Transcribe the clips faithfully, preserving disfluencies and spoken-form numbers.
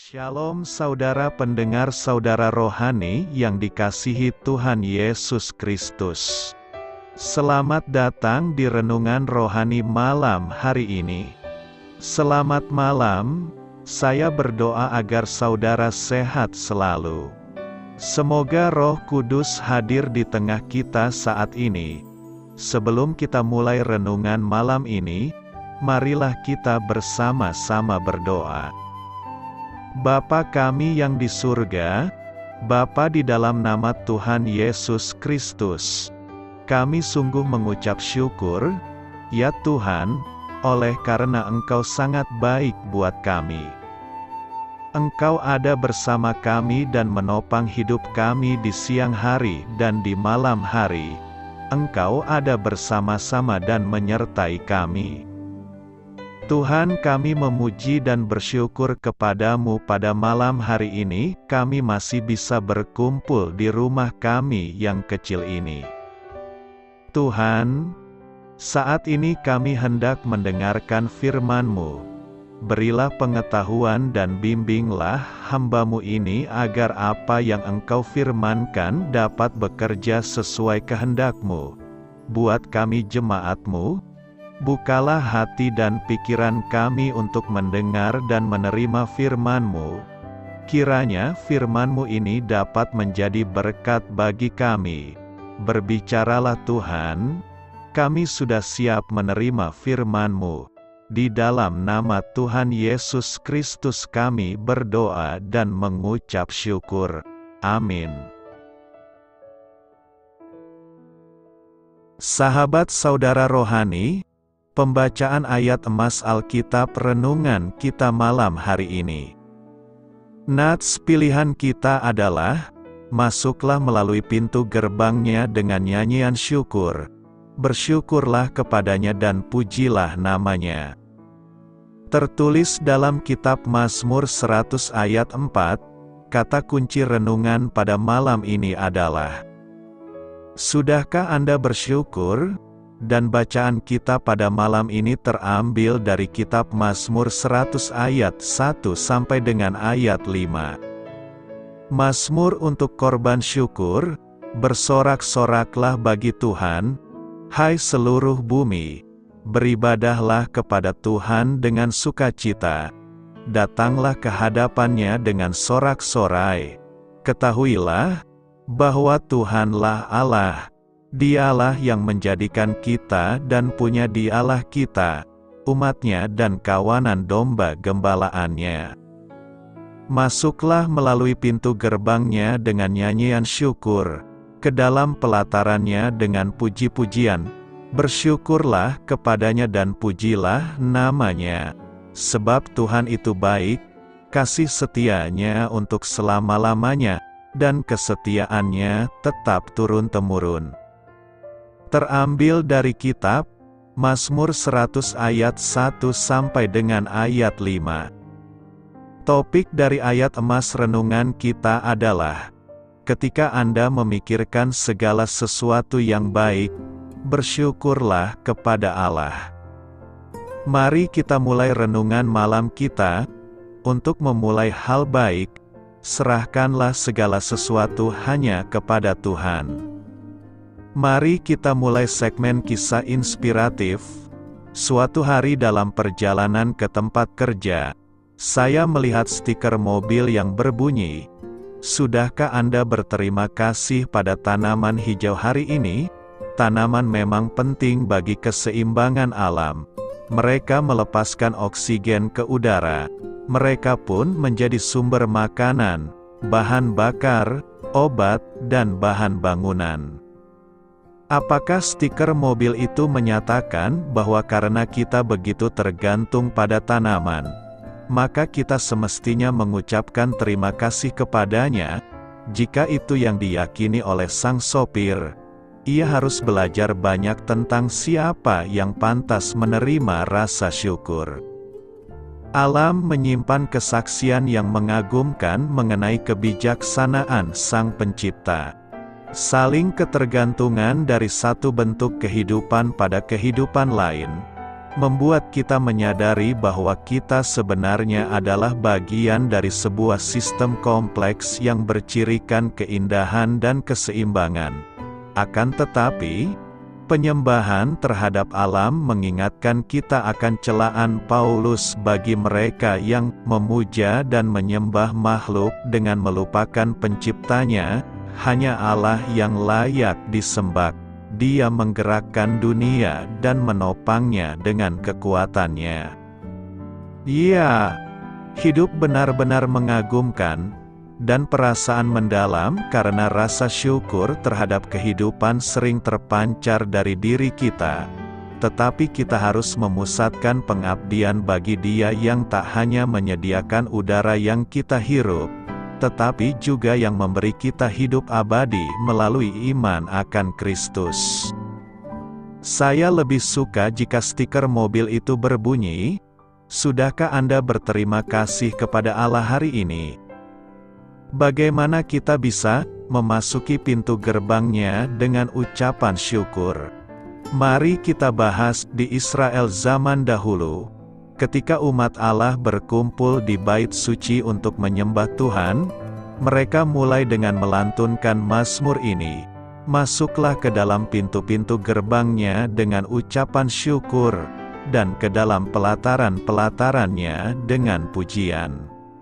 Shalom saudara pendengar saudara rohani yang dikasihi Tuhan Yesus Kristus. Selamat datang di Renungan Rohani malam hari ini. Selamat malam, saya berdoa agar saudara sehat selalu. Semoga Roh Kudus hadir di tengah kita saat ini. Sebelum kita mulai renungan malam ini, marilah kita bersama-sama berdoa. Bapa kami yang di surga, Bapa di dalam nama Tuhan Yesus Kristus, kami sungguh mengucap syukur, ya Tuhan, oleh karena Engkau sangat baik buat kami. Engkau ada bersama kami dan menopang hidup kami di siang hari dan di malam hari. Engkau ada bersama-sama dan menyertai kami. Tuhan, kami memuji dan bersyukur kepadamu pada malam hari ini, kami masih bisa berkumpul di rumah kami yang kecil ini. Tuhan, saat ini kami hendak mendengarkan firman-Mu. Berilah pengetahuan dan bimbinglah hamba-Mu ini agar apa yang Engkau firmankan dapat bekerja sesuai kehendak-Mu. Buat kami jemaat-Mu, bukalah hati dan pikiran kami untuk mendengar dan menerima firman-Mu. Kiranya firman-Mu ini dapat menjadi berkat bagi kami. Berbicaralah Tuhan, kami sudah siap menerima firman-Mu. Di dalam nama Tuhan Yesus Kristus kami berdoa dan mengucap syukur. Amin. Sahabat saudara rohani, pembacaan ayat emas Alkitab renungan kita malam hari ini. Nats pilihan kita adalah, masuklah melalui pintu gerbangnya dengan nyanyian syukur, bersyukurlah kepadanya dan pujilah namanya. Tertulis dalam kitab Mazmur seratus ayat empat, kata kunci renungan pada malam ini adalah, sudahkah Anda bersyukur? Dan bacaan kita pada malam ini terambil dari kitab Mazmur seratus ayat satu sampai dengan ayat lima. Mazmur untuk korban syukur, bersorak-soraklah bagi Tuhan, hai seluruh bumi, beribadahlah kepada Tuhan dengan sukacita, datanglah ke hadapannya dengan sorak-sorai, ketahuilah, bahwa Tuhanlah Allah, Dialah yang menjadikan kita dan punya Dialah kita, umatnya dan kawanan domba gembalaannya. Masuklah melalui pintu gerbangnya dengan nyanyian syukur, ke dalam pelatarannya dengan puji-pujian, bersyukurlah kepadanya dan pujilah namanya, sebab Tuhan itu baik, kasih setianya untuk selama-lamanya, dan kesetiaannya tetap turun-temurun. Terambil dari kitab Mazmur seratus ayat satu sampai dengan ayat lima. Topik dari ayat emas renungan kita adalah, ketika Anda memikirkan segala sesuatu yang baik, bersyukurlah kepada Allah. Mari kita mulai renungan malam kita. Untuk memulai hal baik, serahkanlah segala sesuatu hanya kepada Tuhan. Mari kita mulai segmen kisah inspiratif. Suatu hari dalam perjalanan ke tempat kerja, saya melihat stiker mobil yang berbunyi, sudahkah Anda berterima kasih pada tanaman hijau hari ini? Tanaman memang penting bagi keseimbangan alam. Mereka melepaskan oksigen ke udara. Mereka pun menjadi sumber makanan, bahan bakar, obat, dan bahan bangunan. Apakah stiker mobil itu menyatakan bahwa karena kita begitu tergantung pada tanaman, maka kita semestinya mengucapkan terima kasih kepadanya? Jika itu yang diyakini oleh sang sopir, ia harus belajar banyak tentang siapa yang pantas menerima rasa syukur. Alam menyimpan kesaksian yang mengagumkan mengenai kebijaksanaan Sang Pencipta. Saling ketergantungan dari satu bentuk kehidupan pada kehidupan lain, membuat kita menyadari bahwa kita sebenarnya adalah bagian dari sebuah sistem kompleks yang bercirikan keindahan dan keseimbangan. Akan tetapi, penyembahan terhadap alam mengingatkan kita akan celaan Paulus bagi mereka yang memuja dan menyembah makhluk dengan melupakan penciptanya. Hanya Allah yang layak disembah. Dia menggerakkan dunia dan menopangnya dengan kekuatannya. Ya, hidup benar-benar mengagumkan, dan perasaan mendalam karena rasa syukur terhadap kehidupan sering terpancar dari diri kita. Tetapi kita harus memusatkan pengabdian bagi Dia yang tak hanya menyediakan udara yang kita hirup, tetapi juga yang memberi kita hidup abadi melalui iman akan Kristus. Saya lebih suka jika stiker mobil itu berbunyi, "Sudahkah Anda berterima kasih kepada Allah hari ini?" Bagaimana kita bisa memasuki pintu gerbangnya dengan ucapan syukur? Mari kita bahas di Israel zaman dahulu. Ketika umat Allah berkumpul di bait suci untuk menyembah Tuhan, mereka mulai dengan melantunkan mazmur ini. Masuklah ke dalam pintu-pintu gerbangnya dengan ucapan syukur, dan ke dalam pelataran-pelatarannya dengan pujian.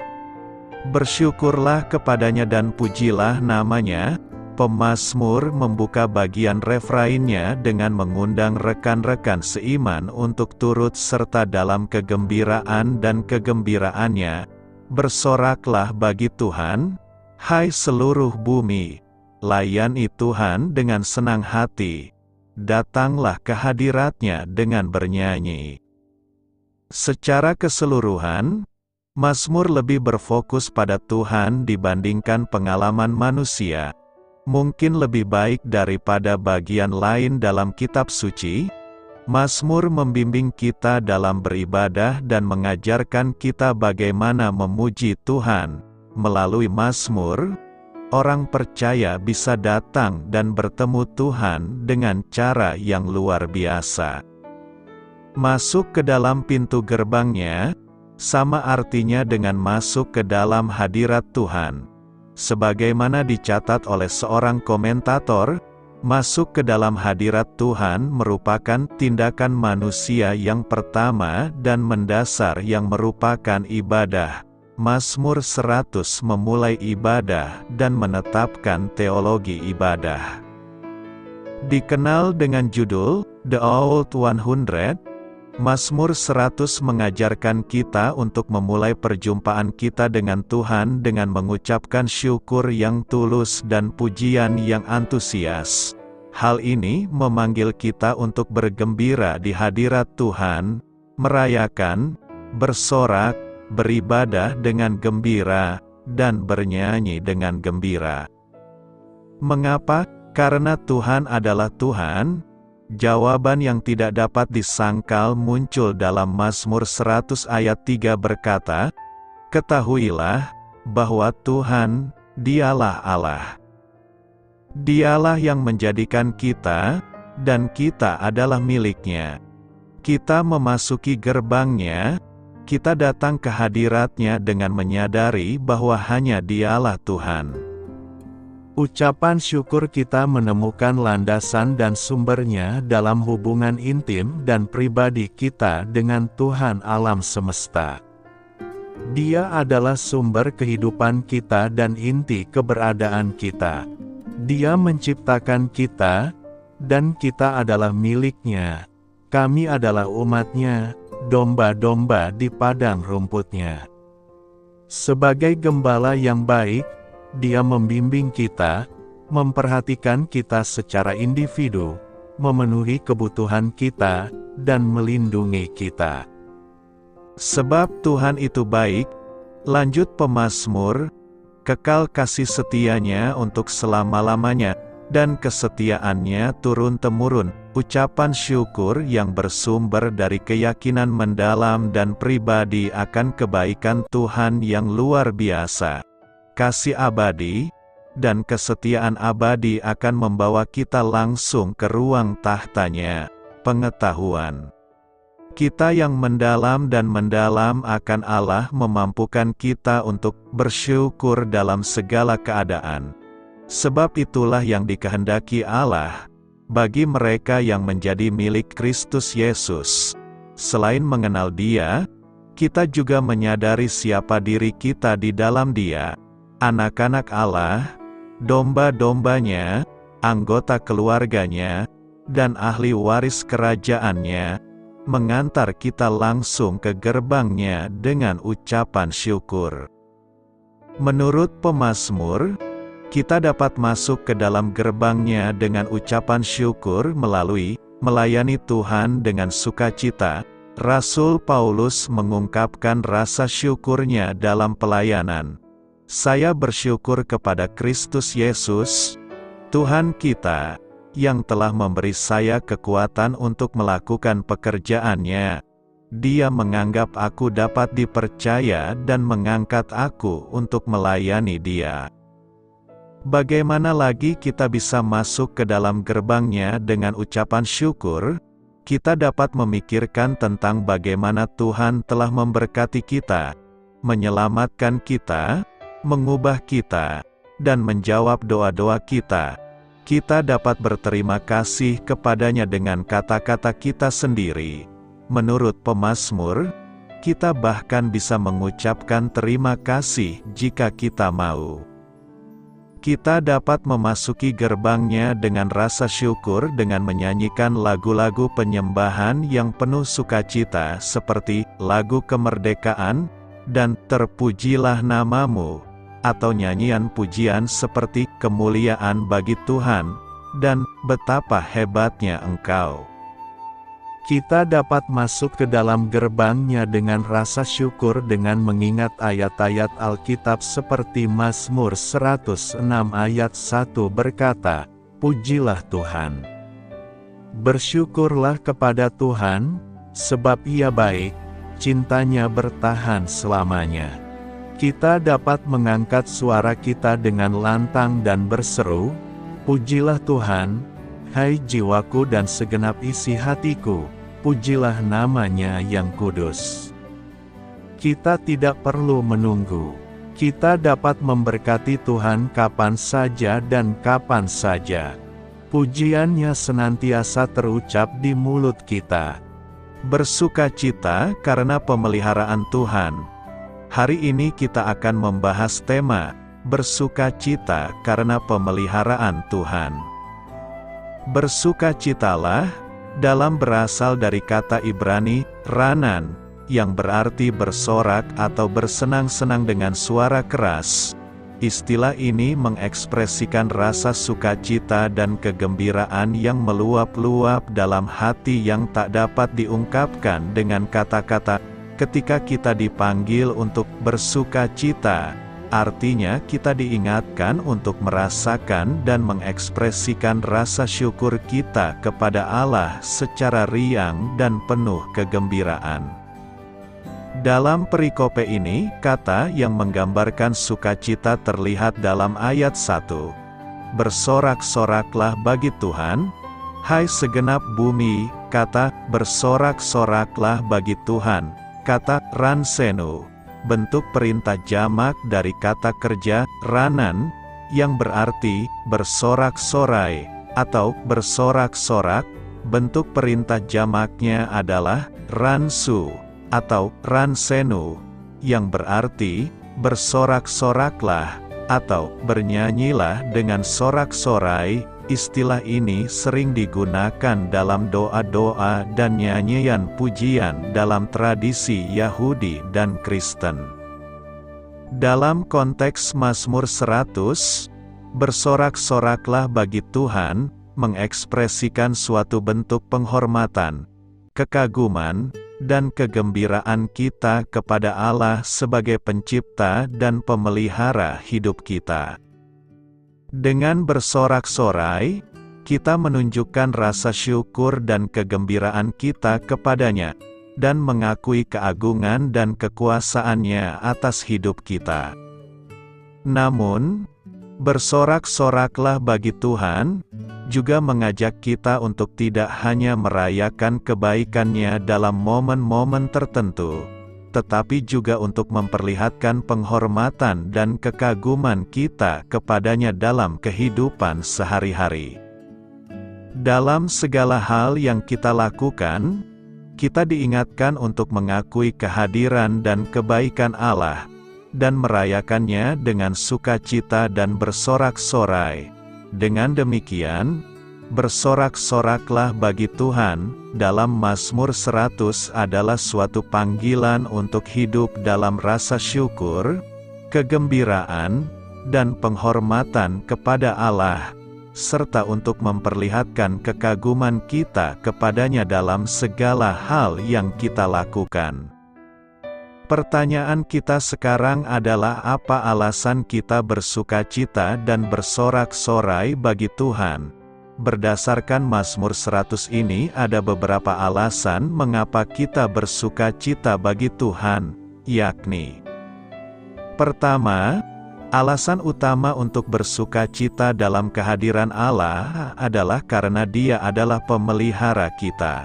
Bersyukurlah kepadanya dan pujilah namanya. Pemazmur membuka bagian refrainnya dengan mengundang rekan-rekan seiman untuk turut serta dalam kegembiraan dan kegembiraannya. Bersoraklah bagi Tuhan, hai seluruh bumi, layani Tuhan dengan senang hati, datanglah ke hadiratnya dengan bernyanyi. Secara keseluruhan, Mazmur lebih berfokus pada Tuhan dibandingkan pengalaman manusia. Mungkin lebih baik daripada bagian lain dalam kitab suci, Mazmur membimbing kita dalam beribadah dan mengajarkan kita bagaimana memuji Tuhan. Melalui Mazmur, orang percaya bisa datang dan bertemu Tuhan dengan cara yang luar biasa. Masuk ke dalam pintu gerbangnya, sama artinya dengan masuk ke dalam hadirat Tuhan. Sebagaimana dicatat oleh seorang komentator, masuk ke dalam hadirat Tuhan merupakan tindakan manusia yang pertama dan mendasar yang merupakan ibadah. Mazmur seratus memulai ibadah dan menetapkan teologi ibadah. Dikenal dengan judul The Old Hundred, Mazmur seratus mengajarkan kita untuk memulai perjumpaan kita dengan Tuhan dengan mengucapkan syukur yang tulus dan pujian yang antusias. Hal ini memanggil kita untuk bergembira di hadirat Tuhan, merayakan, bersorak, beribadah dengan gembira, dan bernyanyi dengan gembira. Mengapa? Karena Tuhan adalah Tuhan. Jawaban yang tidak dapat disangkal muncul dalam Mazmur seratus ayat tiga berkata, "Ketahuilah bahwa Tuhan, Dialah Allah. Dialah yang menjadikan kita, dan kita adalah milik-Nya. Kita memasuki gerbang-Nya, kita datang ke hadirat-Nya dengan menyadari bahwa hanya Dialah Tuhan." Ucapan syukur kita menemukan landasan dan sumbernya dalam hubungan intim dan pribadi kita dengan Tuhan alam semesta. Dia adalah sumber kehidupan kita dan inti keberadaan kita. Dia menciptakan kita, dan kita adalah milik-Nya. Kami adalah umat-Nya, domba-domba di padang rumput-Nya. Sebagai gembala yang baik, Dia membimbing kita, memperhatikan kita secara individu, memenuhi kebutuhan kita, dan melindungi kita. Sebab Tuhan itu baik, lanjut pemazmur, kekal kasih setia-Nya untuk selama-lamanya, dan kesetiaannya turun-temurun, ucapan syukur yang bersumber dari keyakinan mendalam dan pribadi akan kebaikan Tuhan yang luar biasa. Kasih abadi, dan kesetiaan abadi akan membawa kita langsung ke ruang tahtanya, pengetahuan. Kita yang mendalam dan mendalam akan Allah memampukan kita untuk bersyukur dalam segala keadaan. Sebab itulah yang dikehendaki Allah bagi mereka yang menjadi milik Kristus Yesus. Selain mengenal Dia, kita juga menyadari siapa diri kita di dalam Dia, anak-anak Allah, domba-dombanya, anggota keluarganya, dan ahli waris kerajaannya, mengantar kita langsung ke gerbangnya dengan ucapan syukur. Menurut pemazmur, kita dapat masuk ke dalam gerbangnya dengan ucapan syukur melalui melayani Tuhan dengan sukacita. Rasul Paulus mengungkapkan rasa syukurnya dalam pelayanan. Saya bersyukur kepada Kristus Yesus, Tuhan kita, yang telah memberi saya kekuatan untuk melakukan pekerjaannya. Dia menganggap aku dapat dipercaya dan mengangkat aku untuk melayani Dia. Bagaimana lagi kita bisa masuk ke dalam gerbangnya dengan ucapan syukur? Kita dapat memikirkan tentang bagaimana Tuhan telah memberkati kita, menyelamatkan kita, mengubah kita, dan menjawab doa-doa kita. Kita dapat berterima kasih kepadanya dengan kata-kata kita sendiri. Menurut pemazmur, kita bahkan bisa mengucapkan terima kasih jika kita mau. Kita dapat memasuki gerbangnya dengan rasa syukur dengan menyanyikan lagu-lagu penyembahan yang penuh sukacita seperti lagu kemerdekaan dan Terpujilah Namamu, atau nyanyian pujian seperti kemuliaan bagi Tuhan, dan betapa hebatnya Engkau. Kita dapat masuk ke dalam gerbangnya dengan rasa syukur dengan mengingat ayat-ayat Alkitab seperti Mazmur seratus enam ayat satu berkata, Pujilah Tuhan. Bersyukurlah kepada Tuhan, sebab Ia baik, cintanya bertahan selamanya. Kita dapat mengangkat suara kita dengan lantang dan berseru, Pujilah Tuhan, hai jiwaku dan segenap isi hatiku, pujilah namanya yang kudus. Kita tidak perlu menunggu. Kita dapat memberkati Tuhan kapan saja dan kapan saja. Pujiannya senantiasa terucap di mulut kita. Bersukacita karena pemeliharaan Tuhan. Hari ini kita akan membahas tema, bersukacita karena pemeliharaan Tuhan. Bersukacitalah, dalam berasal dari kata Ibrani, ranan, yang berarti bersorak atau bersenang-senang dengan suara keras. Istilah ini mengekspresikan rasa sukacita dan kegembiraan yang meluap-luap dalam hati yang tak dapat diungkapkan dengan kata-kata. Ketika kita dipanggil untuk bersukacita, artinya kita diingatkan untuk merasakan dan mengekspresikan rasa syukur kita kepada Allah secara riang dan penuh kegembiraan. Dalam perikope ini, kata yang menggambarkan sukacita terlihat dalam ayat satu. Bersorak-soraklah bagi Tuhan, hai segenap bumi, kata bersorak-soraklah bagi Tuhan. Kata ransenu, bentuk perintah jamak dari kata kerja ranan, yang berarti bersorak-sorai, atau bersorak-sorak. Bentuk perintah jamaknya adalah ransu, atau ransenu, yang berarti bersorak-soraklah, atau bernyanyilah dengan sorak-sorai. Istilah ini sering digunakan dalam doa-doa dan nyanyian pujian dalam tradisi Yahudi dan Kristen. Dalam konteks Mazmur seratus, bersorak-soraklah bagi Tuhan, mengekspresikan suatu bentuk penghormatan, kekaguman, dan kegembiraan kita kepada Allah sebagai pencipta dan pemelihara hidup kita. Dengan bersorak-sorai, kita menunjukkan rasa syukur dan kegembiraan kita kepadanya, dan mengakui keagungan dan kekuasaannya atas hidup kita. Namun, bersorak-soraklah bagi Tuhan, juga mengajak kita untuk tidak hanya merayakan kebaikan-Nya dalam momen-momen tertentu, tetapi juga untuk memperlihatkan penghormatan dan kekaguman kita kepada-Nya dalam kehidupan sehari-hari. Dalam segala hal yang kita lakukan, kita diingatkan untuk mengakui kehadiran dan kebaikan Allah, dan merayakannya dengan sukacita dan bersorak-sorai. Dengan demikian, bersorak-soraklah bagi Tuhan. Dalam Mazmur seratus adalah suatu panggilan untuk hidup dalam rasa syukur, kegembiraan, dan penghormatan kepada Allah, serta untuk memperlihatkan kekaguman kita kepada-Nya dalam segala hal yang kita lakukan. Pertanyaan kita sekarang adalah, apa alasan kita bersukacita dan bersorak-sorai bagi Tuhan? Berdasarkan Mazmur seratus ini ada beberapa alasan mengapa kita bersukacita bagi Tuhan, yakni: pertama, alasan utama untuk bersukacita dalam kehadiran Allah adalah karena Dia adalah pemelihara kita.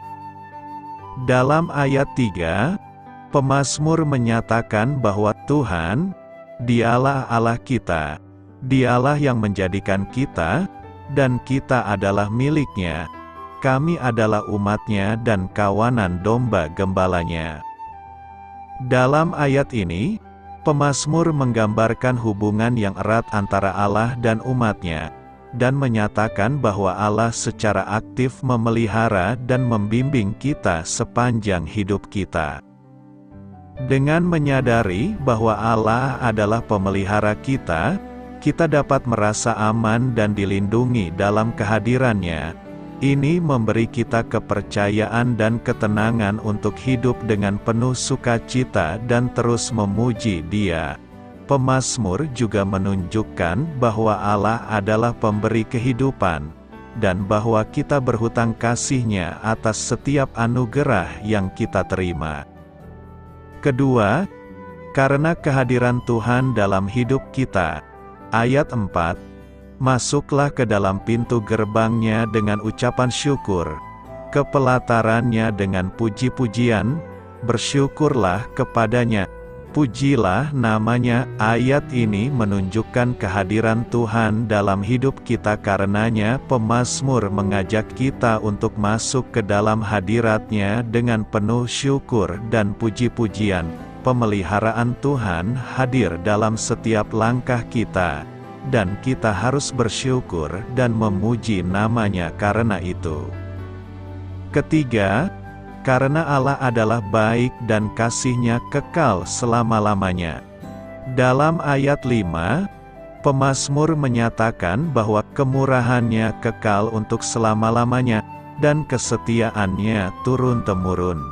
Dalam ayat tiga, pemazmur menyatakan bahwa Tuhan, Dialah Allah kita, Dialah yang menjadikan kita, dan kita adalah milik-Nya. Kami adalah umat-Nya dan kawanan domba gembalanya. Dalam ayat ini, pemazmur menggambarkan hubungan yang erat antara Allah dan umat-Nya, dan menyatakan bahwa Allah secara aktif memelihara dan membimbing kita sepanjang hidup kita. Dengan menyadari bahwa Allah adalah pemelihara kita, kita dapat merasa aman dan dilindungi dalam kehadiran-Nya. Ini memberi kita kepercayaan dan ketenangan untuk hidup dengan penuh sukacita dan terus memuji Dia. Pemazmur juga menunjukkan bahwa Allah adalah pemberi kehidupan, dan bahwa kita berhutang kasih-Nya atas setiap anugerah yang kita terima. Kedua, karena kehadiran Tuhan dalam hidup kita. Ayat empat, masuklah ke dalam pintu gerbang-Nya dengan ucapan syukur, ke pelataran-Nya dengan puji-pujian, bersyukurlah kepada-Nya, pujilah nama-Nya. Ayat ini menunjukkan kehadiran Tuhan dalam hidup kita. Karenanya pemazmur mengajak kita untuk masuk ke dalam hadirat-Nya dengan penuh syukur dan puji-pujian. Pemeliharaan Tuhan hadir dalam setiap langkah kita, dan kita harus bersyukur dan memuji nama-Nya karena itu. Ketiga, karena Allah adalah baik dan kasih-Nya kekal selama-lamanya. Dalam ayat lima, pemazmur menyatakan bahwa kemurahan-Nya kekal untuk selama-lamanya, dan kesetiaan-Nya turun-temurun.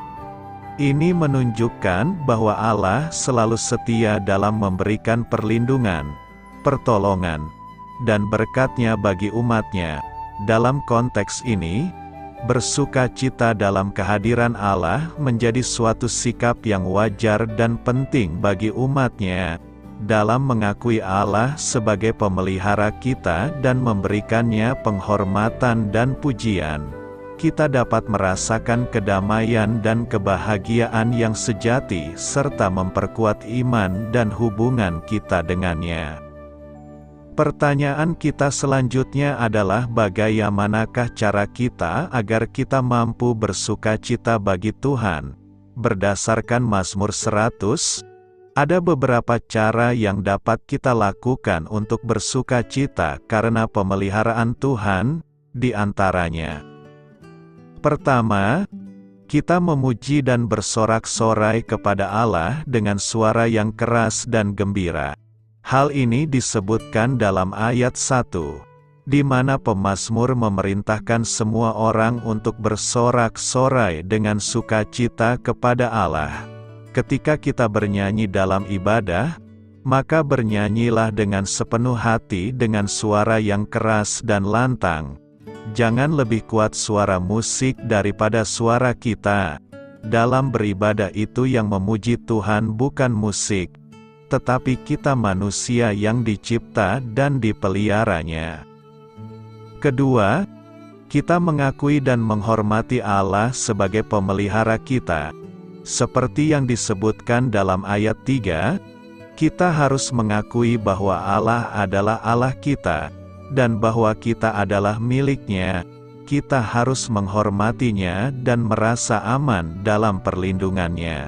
Ini menunjukkan bahwa Allah selalu setia dalam memberikan perlindungan, pertolongan, dan berkat-Nya bagi umat-Nya. Dalam konteks ini, bersukacita dalam kehadiran Allah menjadi suatu sikap yang wajar dan penting bagi umat-Nya, dalam mengakui Allah sebagai pemelihara kita dan memberikan-Nya penghormatan dan pujian. Kita dapat merasakan kedamaian dan kebahagiaan yang sejati serta memperkuat iman dan hubungan kita dengannya. Pertanyaan kita selanjutnya adalah, bagaimanakah cara kita agar kita mampu bersukacita bagi Tuhan? Berdasarkan Mazmur seratus, ada beberapa cara yang dapat kita lakukan untuk bersukacita karena pemeliharaan Tuhan, di antaranya. Pertama, kita memuji dan bersorak-sorai kepada Allah dengan suara yang keras dan gembira. Hal ini disebutkan dalam ayat satu, di mana pemazmur memerintahkan semua orang untuk bersorak-sorai dengan sukacita kepada Allah. Ketika kita bernyanyi dalam ibadah, maka bernyanyilah dengan sepenuh hati dengan suara yang keras dan lantang. Jangan lebih kuat suara musik daripada suara kita. Dalam beribadah itu yang memuji Tuhan bukan musik, tetapi kita manusia yang dicipta dan dipeliharanya. Kedua, kita mengakui dan menghormati Allah sebagai pemelihara kita. Seperti yang disebutkan dalam ayat tiga, kita harus mengakui bahwa Allah adalah Allah kita, dan bahwa kita adalah milik-Nya. Kita harus menghormatinya dan merasa aman dalam perlindungannya.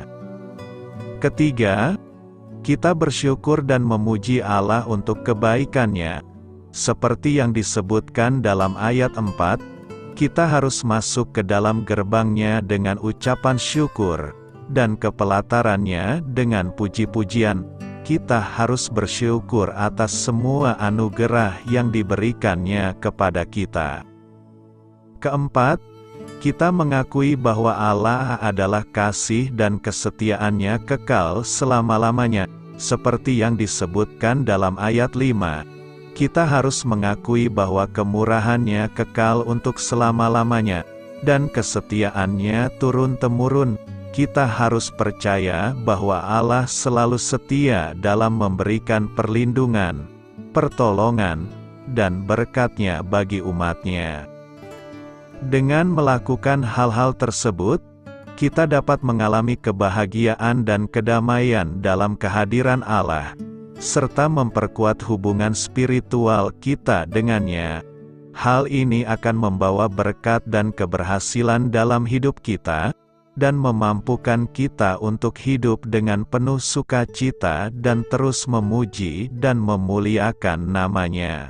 Ketiga, kita bersyukur dan memuji Allah untuk kebaikan-Nya. Seperti yang disebutkan dalam ayat empat, kita harus masuk ke dalam gerbang-Nya dengan ucapan syukur, dan ke pelataran-Nya dengan puji-pujian. Kita harus bersyukur atas semua anugerah yang diberikan-Nya kepada kita. Keempat, kita mengakui bahwa Allah adalah kasih dan kesetiaan-Nya kekal selama-lamanya, seperti yang disebutkan dalam ayat lima. Kita harus mengakui bahwa kemurahan-Nya kekal untuk selama-lamanya, dan kesetiaan-Nya turun-temurun. Kita harus percaya bahwa Allah selalu setia dalam memberikan perlindungan, pertolongan, dan berkat-Nya bagi umat-Nya. Dengan melakukan hal-hal tersebut, kita dapat mengalami kebahagiaan dan kedamaian dalam kehadiran Allah, serta memperkuat hubungan spiritual kita dengannya. Hal ini akan membawa berkat dan keberhasilan dalam hidup kita, dan memampukan kita untuk hidup dengan penuh sukacita dan terus memuji dan memuliakan nama-Nya.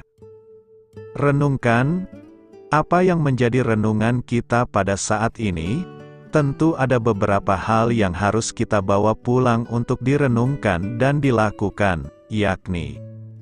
Renungkan, apa yang menjadi renungan kita pada saat ini? Tentu ada beberapa hal yang harus kita bawa pulang untuk direnungkan dan dilakukan, yakni: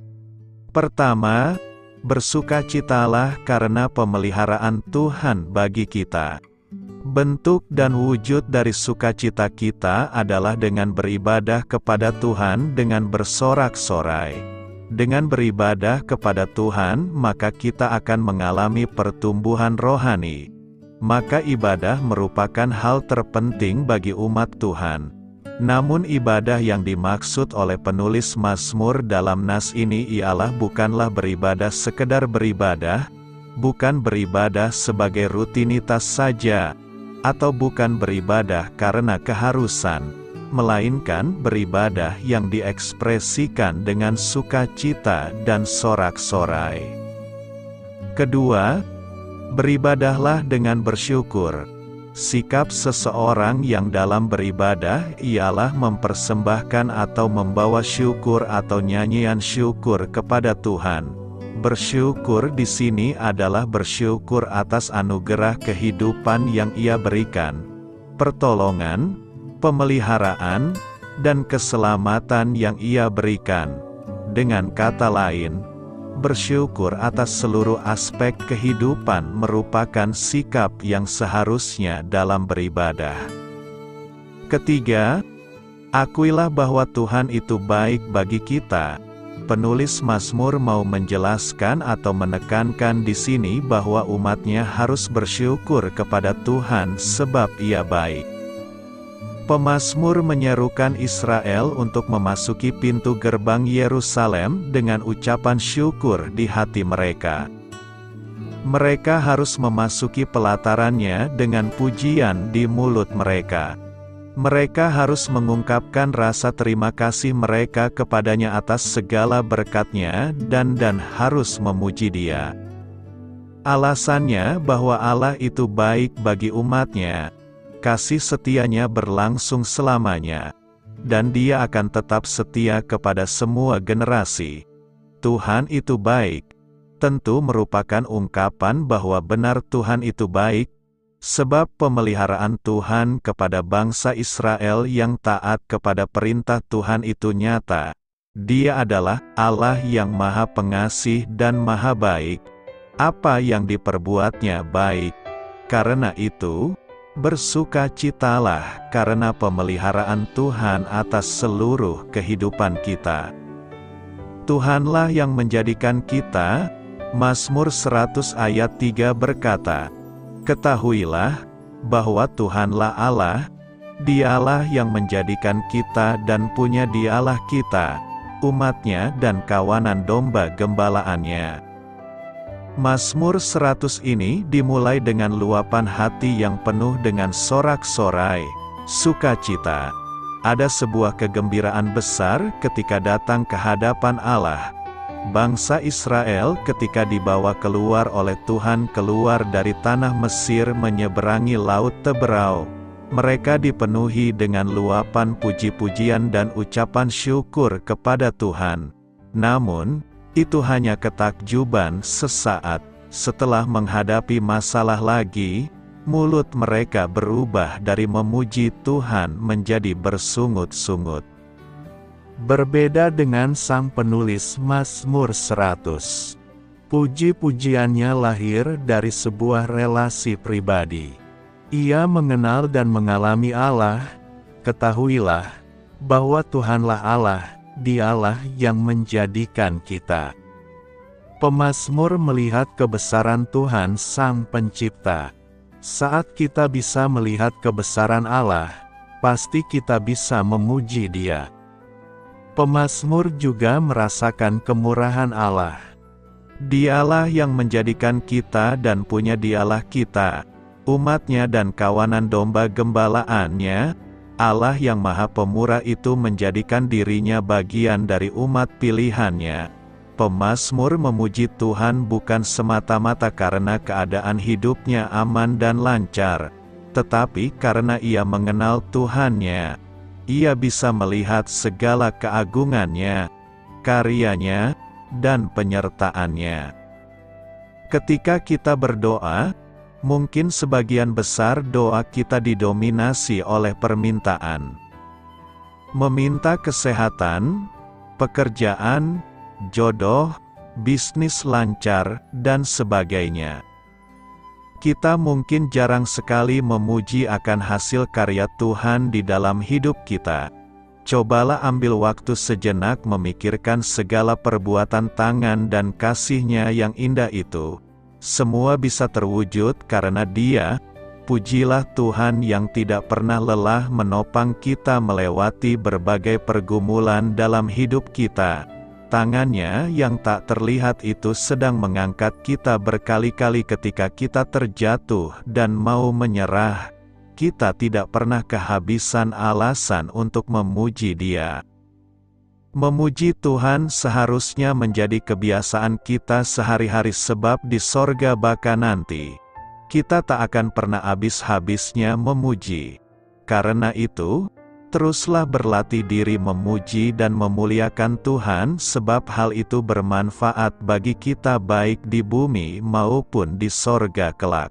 pertama, bersukacitalah karena pemeliharaan Tuhan bagi kita. Bentuk dan wujud dari sukacita kita adalah dengan beribadah kepada Tuhan dengan bersorak-sorai. Dengan beribadah kepada Tuhan, maka kita akan mengalami pertumbuhan rohani. Maka ibadah merupakan hal terpenting bagi umat Tuhan. Namun ibadah yang dimaksud oleh penulis Mazmur dalam nas ini ialah bukanlah beribadah sekedar beribadah, bukan beribadah sebagai rutinitas saja, atau bukan beribadah karena keharusan, melainkan beribadah yang diekspresikan dengan sukacita dan sorak-sorai. Kedua, beribadahlah dengan bersyukur. Sikap seseorang yang dalam beribadah ialah mempersembahkan atau membawa syukur atau nyanyian syukur kepada Tuhan. Bersyukur di sini adalah bersyukur atas anugerah kehidupan yang Ia berikan, pertolongan, pemeliharaan, dan keselamatan yang Ia berikan. Dengan kata lain, bersyukur atas seluruh aspek kehidupan merupakan sikap yang seharusnya dalam beribadah. Ketiga, akuilah bahwa Tuhan itu baik bagi kita. Penulis Mazmur mau menjelaskan atau menekankan di sini bahwa umatnya harus bersyukur kepada Tuhan sebab Ia baik. Pemazmur menyerukan Israel untuk memasuki pintu gerbang Yerusalem dengan ucapan syukur di hati mereka. Mereka harus memasuki pelatarannya dengan pujian di mulut mereka. Mereka harus mengungkapkan rasa terima kasih mereka kepadanya atas segala berkat-Nya dan dan harus memuji Dia. Alasannya bahwa Allah itu baik bagi umat-Nya, kasih setia-Nya berlangsung selamanya, dan Dia akan tetap setia kepada semua generasi. Tuhan itu baik, tentu merupakan ungkapan bahwa benar Tuhan itu baik, sebab pemeliharaan Tuhan kepada bangsa Israel yang taat kepada perintah Tuhan itu nyata. Dia adalah Allah yang Maha Pengasih dan Maha Baik. Apa yang diperbuat-Nya baik. Karena itu, bersukacitalah karena pemeliharaan Tuhan atas seluruh kehidupan kita. Tuhanlah yang menjadikan kita. Mazmur seratus ayat tiga berkata, ketahuilah, bahwa Tuhanlah Allah, Dialah yang menjadikan kita dan punya Dialah kita, umat-Nya dan kawanan domba gembalaannya. Mazmur seratus ini dimulai dengan luapan hati yang penuh dengan sorak-sorai, sukacita. Ada sebuah kegembiraan besar ketika datang ke hadapan Allah. Bangsa Israel ketika dibawa keluar oleh Tuhan keluar dari tanah Mesir menyeberangi Laut Teberau. Mereka dipenuhi dengan luapan puji-pujian dan ucapan syukur kepada Tuhan. Namun, itu hanya ketakjuban sesaat. Setelah menghadapi masalah lagi, mulut mereka berubah dari memuji Tuhan menjadi bersungut-sungut. Berbeda dengan sang penulis Mazmur seratus. Puji-pujiannya lahir dari sebuah relasi pribadi. Ia mengenal dan mengalami Allah. Ketahuilah bahwa Tuhanlah Allah, Dialah yang menjadikan kita. Pemazmur melihat kebesaran Tuhan Sang Pencipta. Saat kita bisa melihat kebesaran Allah, pasti kita bisa memuji Dia. Pemazmur juga merasakan kemurahan Allah. Dialah yang menjadikan kita dan punya Dialah kita, umatnya dan kawanan domba gembalaannya. Allah yang maha pemurah itu menjadikan dirinya bagian dari umat pilihannya. Pemazmur memuji Tuhan bukan semata-mata karena keadaan hidupnya aman dan lancar, tetapi karena ia mengenal Tuhannya. Ia bisa melihat segala keagungannya, karyanya, dan penyertaannya. Ketika kita berdoa, mungkin sebagian besar doa kita didominasi oleh permintaan. Meminta kesehatan, pekerjaan, jodoh, bisnis lancar, dan sebagainya. Kita mungkin jarang sekali memuji akan hasil karya Tuhan di dalam hidup kita. Cobalah ambil waktu sejenak memikirkan segala perbuatan tangan dan kasih-Nya yang indah itu. Semua bisa terwujud karena Dia. Pujilah Tuhan yang tidak pernah lelah menopang kita melewati berbagai pergumulan dalam hidup kita. Tangannya yang tak terlihat itu sedang mengangkat kita berkali-kali ketika kita terjatuh dan mau menyerah. Kita tidak pernah kehabisan alasan untuk memuji Dia. Memuji Tuhan seharusnya menjadi kebiasaan kita sehari-hari sebab di sorga baka nanti, kita tak akan pernah habis-habisnya memuji. Karena itu, teruslah berlatih diri memuji dan memuliakan Tuhan sebab hal itu bermanfaat bagi kita baik di bumi maupun di sorga kelak.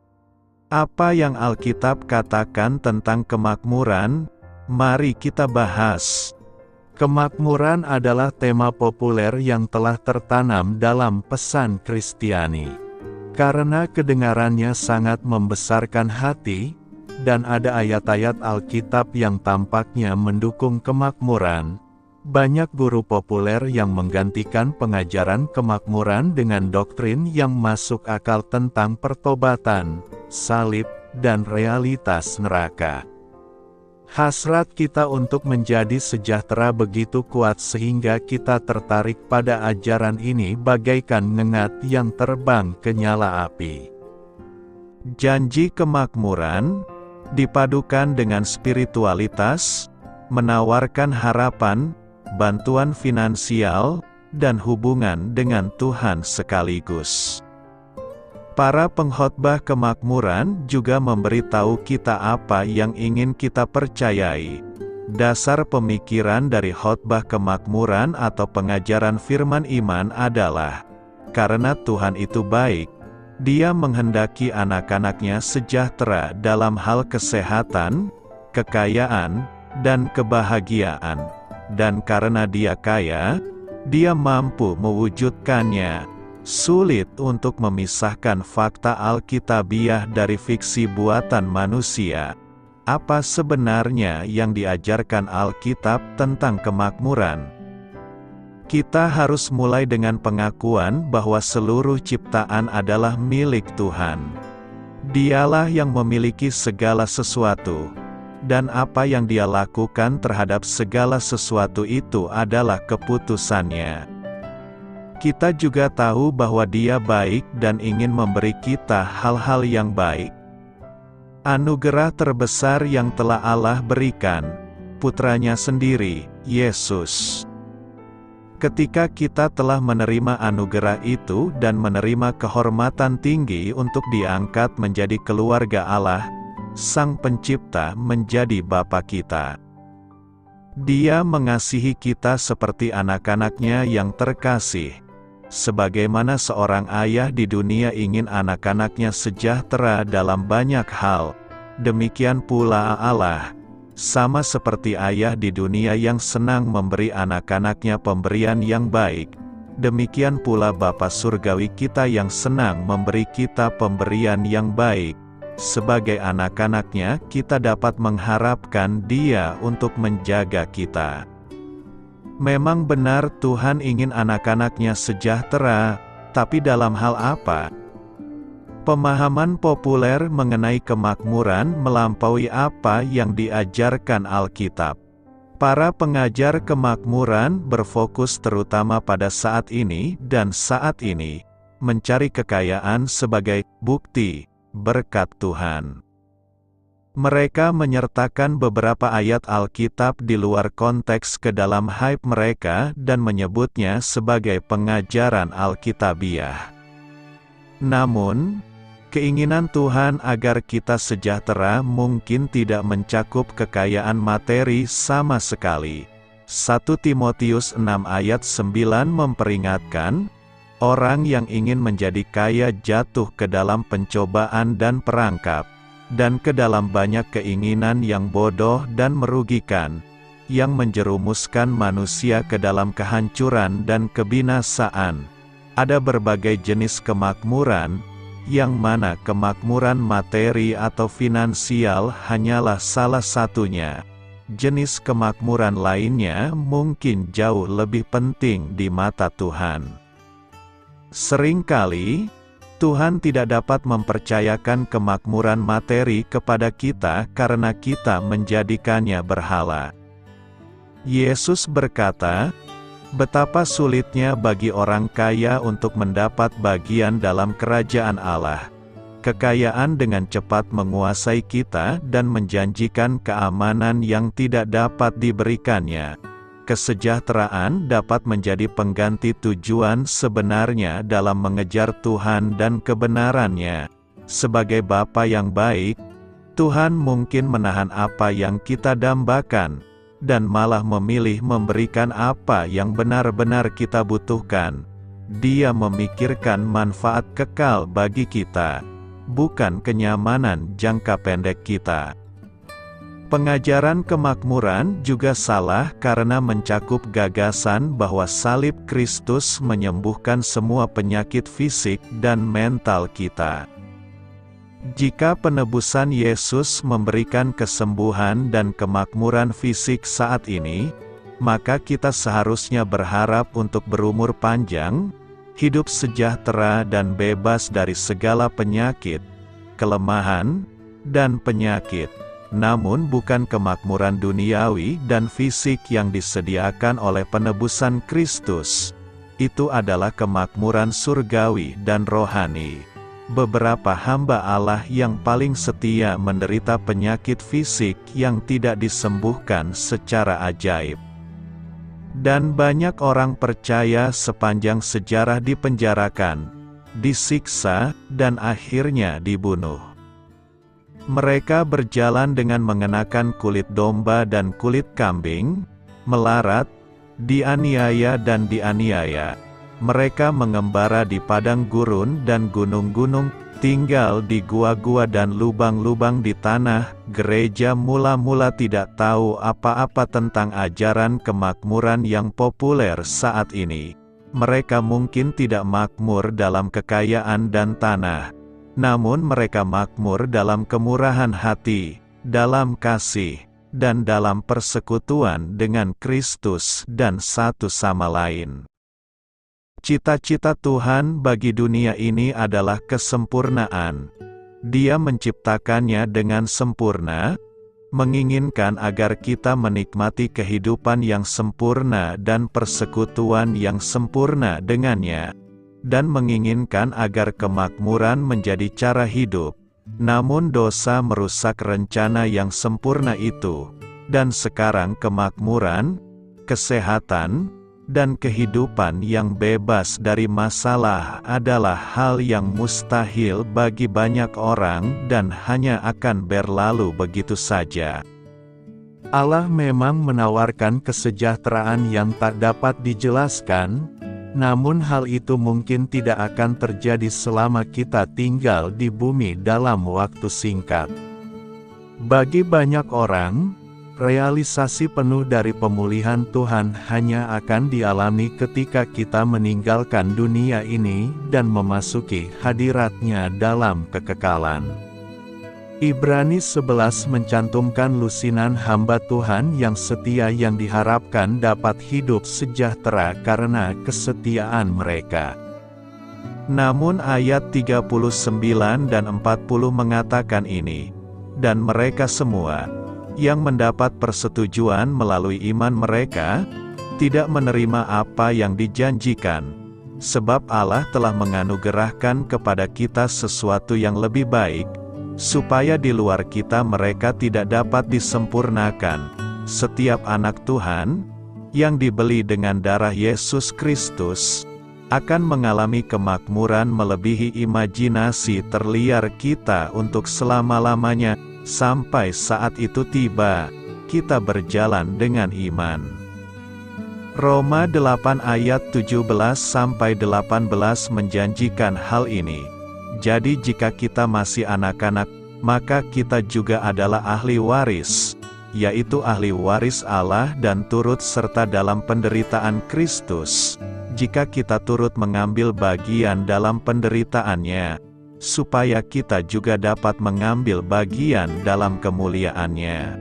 Apa yang Alkitab katakan tentang kemakmuran? Mari kita bahas. Kemakmuran adalah tema populer yang telah tertanam dalam pesan Kristiani. Karena kedengarannya sangat membesarkan hati, dan ada ayat-ayat Alkitab yang tampaknya mendukung kemakmuran, banyak guru populer yang menggantikan pengajaran kemakmuran dengan doktrin yang masuk akal tentang pertobatan, salib, dan realitas neraka. Hasrat kita untuk menjadi sejahtera begitu kuat sehingga kita tertarik pada ajaran ini bagaikan ngengat yang terbang ke nyala api. Janji kemakmuran dipadukan dengan spiritualitas, menawarkan harapan, bantuan finansial, dan hubungan dengan Tuhan sekaligus. Para pengkhotbah kemakmuran juga memberitahu kita apa yang ingin kita percayai. Dasar pemikiran dari khotbah kemakmuran atau pengajaran firman iman adalah, karena Tuhan itu baik, Dia menghendaki anak-anaknya sejahtera dalam hal kesehatan, kekayaan, dan kebahagiaan. Dan karena Dia kaya, Dia mampu mewujudkannya. Sulit untuk memisahkan fakta Alkitabiah dari fiksi buatan manusia. Apa sebenarnya yang diajarkan Alkitab tentang kemakmuran? Kita harus mulai dengan pengakuan bahwa seluruh ciptaan adalah milik Tuhan. Dialah yang memiliki segala sesuatu, dan apa yang Dia lakukan terhadap segala sesuatu itu adalah keputusannya. Kita juga tahu bahwa Dia baik dan ingin memberi kita hal-hal yang baik. Anugerah terbesar yang telah Allah berikan, Putranya sendiri, Yesus. Ketika kita telah menerima anugerah itu dan menerima kehormatan tinggi untuk diangkat menjadi keluarga Allah, Sang Pencipta menjadi Bapa kita. Dia mengasihi kita seperti anak-anaknya yang terkasih. Sebagaimana seorang ayah di dunia ingin anak-anaknya sejahtera dalam banyak hal, demikian pula Allah, sama seperti ayah di dunia yang senang memberi anak-anaknya pemberian yang baik, demikian pula Bapa Surgawi kita yang senang memberi kita pemberian yang baik. Sebagai anak-anaknya, kita dapat mengharapkan Dia untuk menjaga kita. Memang benar Tuhan ingin anak-anaknya sejahtera, tapi dalam hal apa? Pemahaman populer mengenai kemakmuran melampaui apa yang diajarkan Alkitab. Para pengajar kemakmuran berfokus terutama pada saat ini dan saat ini, mencari kekayaan sebagai bukti berkat Tuhan. Mereka menyertakan beberapa ayat Alkitab di luar konteks ke dalam hype mereka dan menyebutnya sebagai pengajaran Alkitabiah. Namun, keinginan Tuhan agar kita sejahtera mungkin tidak mencakup kekayaan materi sama sekali. satu Timotius enam ayat sembilan memperingatkan, orang yang ingin menjadi kaya jatuh ke dalam pencobaan dan perangkap, dan ke dalam banyak keinginan yang bodoh dan merugikan, yang menjerumuskan manusia ke dalam kehancuran dan kebinasaan. Ada berbagai jenis kemakmuran, yang mana kemakmuran materi atau finansial hanyalah salah satunya. Jenis kemakmuran lainnya mungkin jauh lebih penting di mata Tuhan. Seringkali, Tuhan tidak dapat mempercayakan kemakmuran materi kepada kita karena kita menjadikannya berhala. Yesus berkata, betapa sulitnya bagi orang kaya untuk mendapat bagian dalam kerajaan Allah. Kekayaan dengan cepat menguasai kita dan menjanjikan keamanan yang tidak dapat diberikannya. Kesejahteraan dapat menjadi pengganti tujuan sebenarnya dalam mengejar Tuhan dan kebenarannya. Sebagai Bapa yang baik, Tuhan mungkin menahan apa yang kita dambakan, dan malah memilih memberikan apa yang benar-benar kita butuhkan. Dia memikirkan manfaat kekal bagi kita, bukan kenyamanan jangka pendek kita. Pengajaran kemakmuran juga salah karena mencakup gagasan bahwa salib Kristus menyembuhkan semua penyakit fisik dan mental kita. Jika penebusan Yesus memberikan kesembuhan dan kemakmuran fisik saat ini, maka kita seharusnya berharap untuk berumur panjang, hidup sejahtera dan bebas dari segala penyakit, kelemahan, dan penyakit. Namun bukan kemakmuran duniawi dan fisik yang disediakan oleh penebusan Kristus. Itu adalah kemakmuran surgawi dan rohani. Beberapa hamba Allah yang paling setia menderita penyakit fisik yang tidak disembuhkan secara ajaib. Dan banyak orang percaya sepanjang sejarah dipenjarakan, disiksa, dan akhirnya dibunuh. Mereka berjalan dengan mengenakan kulit domba dan kulit kambing, melarat, dianiaya dan dianiaya. Mereka mengembara di padang gurun dan gunung-gunung, tinggal di gua-gua dan lubang-lubang di tanah. Gereja mula-mula tidak tahu apa-apa tentang ajaran kemakmuran yang populer saat ini. Mereka mungkin tidak makmur dalam kekayaan dan tanah, namun mereka makmur dalam kemurahan hati, dalam kasih, dan dalam persekutuan dengan Kristus dan satu sama lain. Cita-cita Tuhan bagi dunia ini adalah kesempurnaan. Dia menciptakannya dengan sempurna, menginginkan agar kita menikmati kehidupan yang sempurna dan persekutuan yang sempurna dengannya, dan menginginkan agar kemakmuran menjadi cara hidup. Namun dosa merusak rencana yang sempurna itu, dan sekarang kemakmuran, kesehatan, dan kehidupan yang bebas dari masalah adalah hal yang mustahil bagi banyak orang dan hanya akan berlalu begitu saja. Allah memang menawarkan kesejahteraan yang tak dapat dijelaskan, namun hal itu mungkin tidak akan terjadi selama kita tinggal di bumi dalam waktu singkat. Bagi banyak orang, realisasi penuh dari pemulihan Tuhan hanya akan dialami ketika kita meninggalkan dunia ini dan memasuki hadirat-Nya dalam kekekalan. Ibrani sebelas mencantumkan lusinan hamba Tuhan yang setia yang diharapkan dapat hidup sejahtera karena kesetiaan mereka. Namun ayat tiga puluh sembilan dan empat puluh mengatakan ini, dan mereka semua yang mendapat persetujuan melalui iman mereka, tidak menerima apa yang dijanjikan, sebab Allah telah menganugerahkan kepada kita sesuatu yang lebih baik, supaya di luar kita mereka tidak dapat disempurnakan. Setiap anak Tuhan, yang dibeli dengan darah Yesus Kristus, akan mengalami kemakmuran melebihi imajinasi terliar kita untuk selama-lamanya. Sampai saat itu tiba, kita berjalan dengan iman. Roma delapan ayat tujuh belas sampai delapan belas menjanjikan hal ini. Jadi jika kita masih anak-anak, maka kita juga adalah ahli waris, yaitu ahli waris Allah dan turut serta dalam penderitaan Kristus, jika kita turut mengambil bagian dalam penderitaannya, supaya kita juga dapat mengambil bagian dalam kemuliaannya.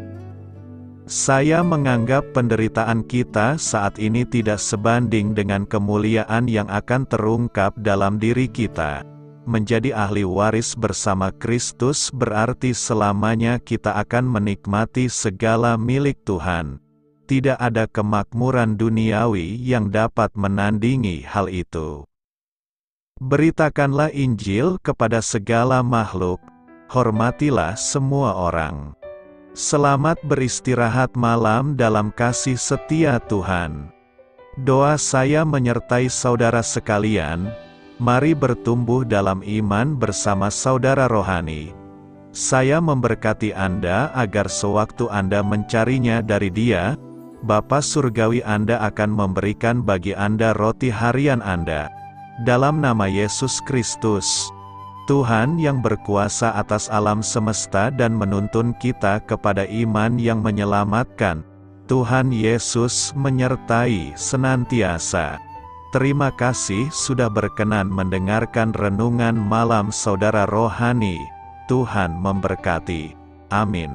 Saya menganggap penderitaan kita saat ini tidak sebanding dengan kemuliaan yang akan terungkap dalam diri kita. Menjadi ahli waris bersama Kristus berarti selamanya kita akan menikmati segala milik Tuhan. Tidak ada kemakmuran duniawi yang dapat menandingi hal itu. Beritakanlah Injil kepada segala makhluk, hormatilah semua orang. Selamat beristirahat malam dalam kasih setia Tuhan. Doa saya menyertai saudara sekalian, mari bertumbuh dalam iman bersama saudara rohani. Saya memberkati Anda agar sewaktu Anda mencarinya dari Dia, Bapa Surgawi Anda akan memberikan bagi Anda roti harian Anda. Dalam nama Yesus Kristus, Tuhan yang berkuasa atas alam semesta dan menuntun kita kepada iman yang menyelamatkan, Tuhan Yesus menyertai senantiasa. Terima kasih sudah berkenan mendengarkan renungan malam saudara rohani. Tuhan memberkati. Amin.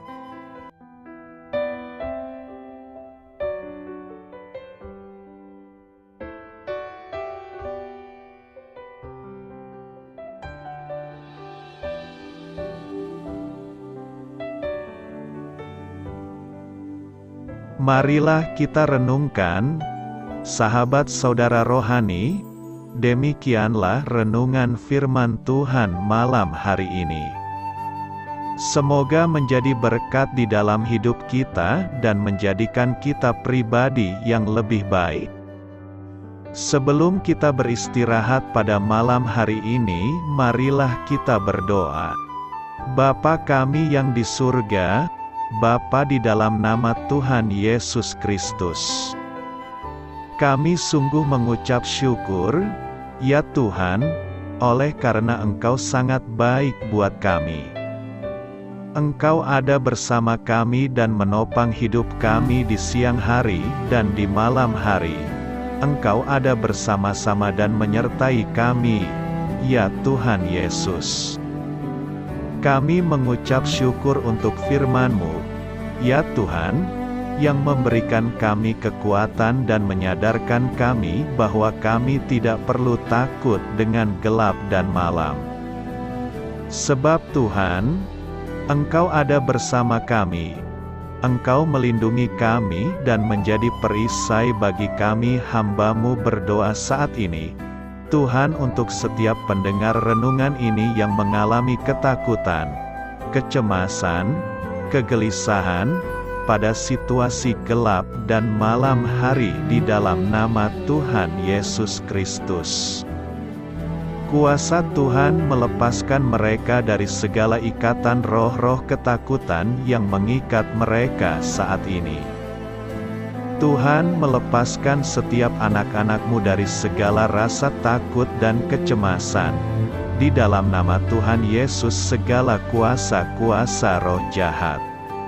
Marilah kita renungkan, sahabat saudara rohani, demikianlah renungan firman Tuhan malam hari ini. Semoga menjadi berkat di dalam hidup kita dan menjadikan kita pribadi yang lebih baik. Sebelum kita beristirahat pada malam hari ini, marilah kita berdoa. Bapa kami yang di surga, Bapa di dalam nama Tuhan Yesus Kristus, kami sungguh mengucap syukur, ya Tuhan, oleh karena Engkau sangat baik buat kami. Engkau ada bersama kami dan menopang hidup kami di siang hari dan di malam hari. Engkau ada bersama-sama dan menyertai kami, ya Tuhan Yesus. Kami mengucap syukur untuk firman-Mu, ya Tuhan, yang memberikan kami kekuatan dan menyadarkan kami bahwa kami tidak perlu takut dengan gelap dan malam. Sebab Tuhan, Engkau ada bersama kami. Engkau melindungi kami dan menjadi perisai bagi kami hamba-Mu berdoa saat ini. Tuhan, untuk setiap pendengar renungan ini yang mengalami ketakutan, kecemasan, kegelisahan, pada situasi gelap dan malam hari di dalam nama Tuhan Yesus Kristus. Kuasa Tuhan melepaskan mereka dari segala ikatan roh-roh ketakutan yang mengikat mereka saat ini. Tuhan melepaskan setiap anak-anak-Mu dari segala rasa takut dan kecemasan. Di dalam nama Tuhan Yesus, segala kuasa-kuasa roh jahat,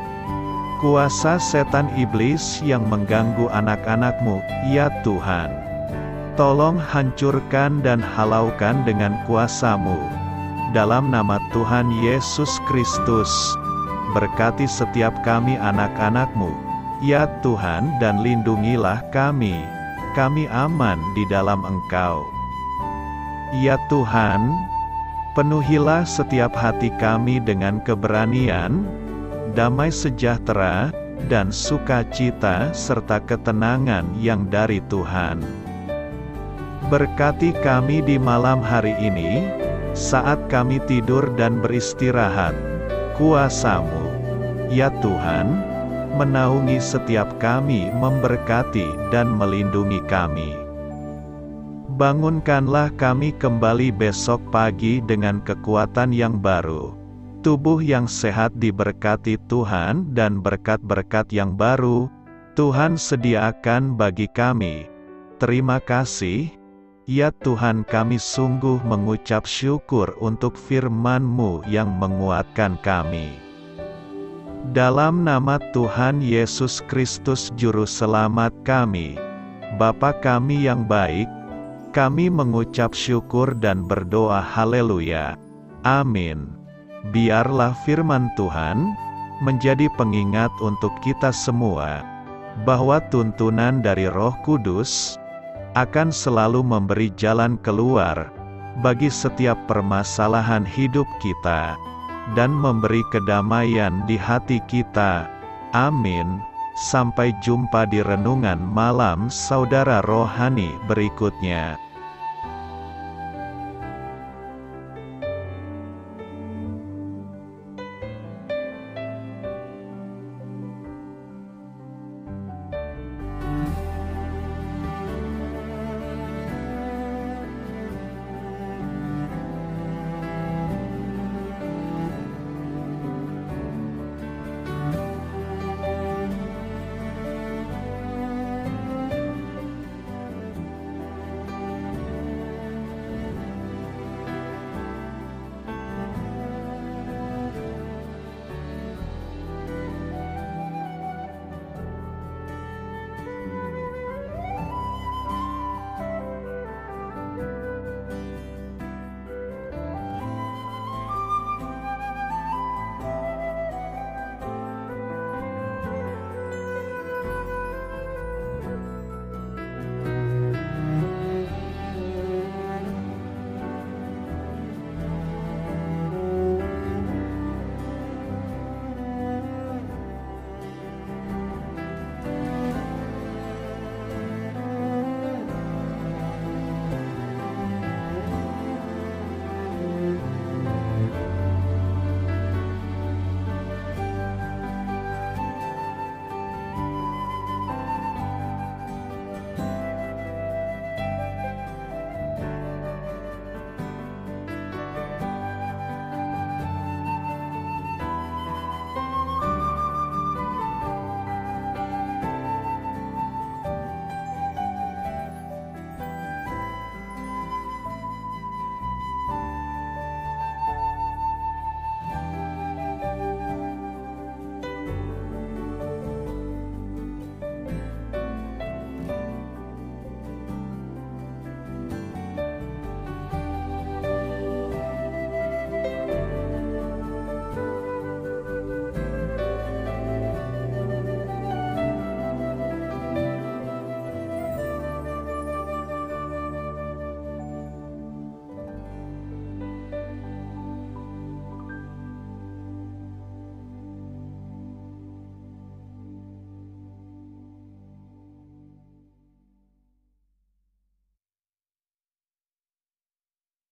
kuasa setan iblis yang mengganggu anak-anak-Mu, ya Tuhan, tolong hancurkan dan halaukan dengan kuasa-Mu. Dalam nama Tuhan Yesus Kristus, berkati setiap kami anak-anak-Mu, ya Tuhan, dan lindungilah kami. Kami aman di dalam Engkau. Ya Tuhan, penuhilah setiap hati kami dengan keberanian, damai sejahtera, dan sukacita serta ketenangan yang dari Tuhan. Berkati kami di malam hari ini, saat kami tidur dan beristirahat. Kuasa-Mu, ya Tuhan, menaungi setiap kami, memberkati dan melindungi kami. Bangunkanlah kami kembali besok pagi dengan kekuatan yang baru, tubuh yang sehat diberkati Tuhan, dan berkat-berkat yang baru Tuhan sediakan bagi kami. Terima kasih, ya Tuhan, kami sungguh mengucap syukur untuk firman-Mu yang menguatkan kami. Dalam nama Tuhan Yesus Kristus Juru Selamat kami, Bapa kami yang baik, kami mengucap syukur dan berdoa haleluya. Amin. Biarlah firman Tuhan menjadi pengingat untuk kita semua, bahwa tuntunan dari Roh Kudus akan selalu memberi jalan keluar bagi setiap permasalahan hidup kita, dan memberi kedamaian di hati kita. Amin. Sampai jumpa di renungan malam saudara rohani berikutnya.